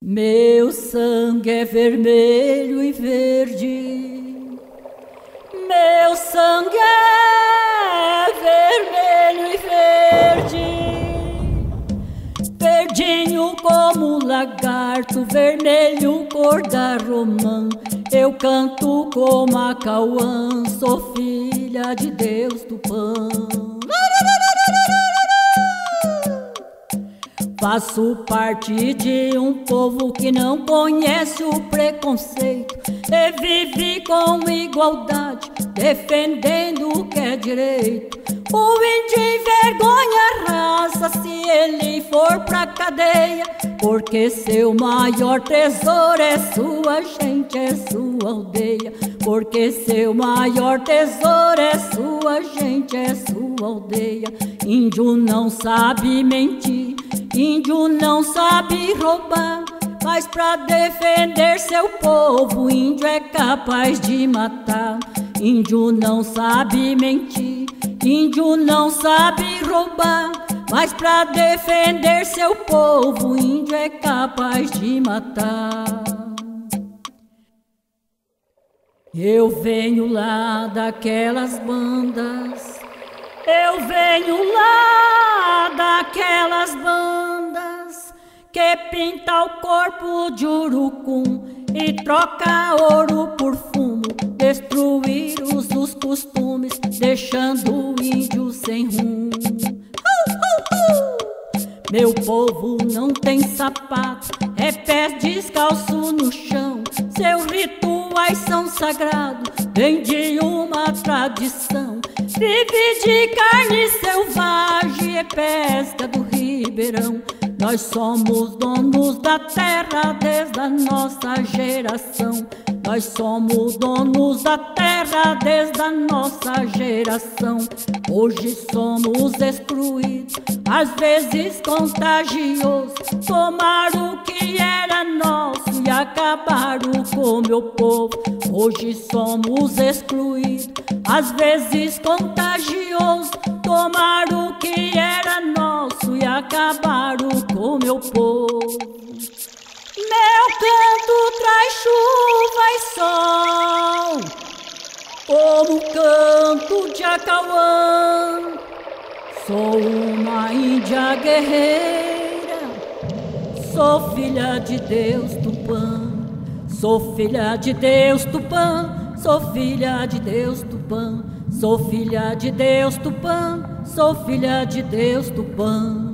Meu sangue é vermelho e verde. Meu sangue é vermelho e verde. Verdinho como lagarto, vermelho cor da romã. Eu canto como a Cauã, sou filha de Deus Tupã. Faço parte de um povo que não conhece o preconceito e vive com igualdade, defendendo o que é direito. O índio envergonha a raça se ele for pra cadeia, porque seu maior tesouro é sua gente, é sua aldeia. Porque seu maior tesouro é sua gente, é sua aldeia. Índio não sabe mentir, índio não sabe roubar, mas pra defender seu povo, índio é capaz de matar. Índio não sabe mentir, índio não sabe roubar, mas pra defender seu povo, índio é capaz de matar. Eu venho lá daquelas bandas, eu venho lá daquelas bandas que pinta o corpo de urucum e troca ouro por fumo, destruir os costumes, deixando o índio sem rumo. Meu povo não tem sapato, é pé descalço no chão. Seus rituais são sagrados, vem de uma tradição. Vive de carne selvagem, é pesca do ribeirão. Nós somos donos da terra desde a nossa geração. Nós somos donos da terra desde a nossa geração. Hoje somos excluídos, às vezes contagiosos. Tomar o que era nosso e acabaram com meu povo. Hoje somos excluídos, às vezes contagiosos. Tomar o que era nosso e acabaram com meu povo. Meu canto traz chuva e sol, como o canto de Acauã. Sou uma índia guerreira, sou filha de Deus Tupã. Sou filha de Deus Tupã, sou filha de Deus Tupã. Sou filha de Deus Tupã, sou filha de Deus Tupã.